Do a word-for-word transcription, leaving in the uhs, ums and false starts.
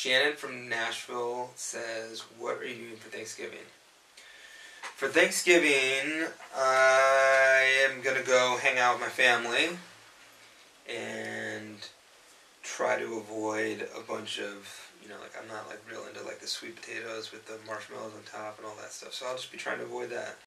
Shannon from Nashville says, what are you doing for Thanksgiving? For Thanksgiving, I am going to go hang out with my family and try to avoid a bunch of, you know, like I'm not like real into like the sweet potatoes with the marshmallows on top and all that stuff. So I'll just be trying to avoid that.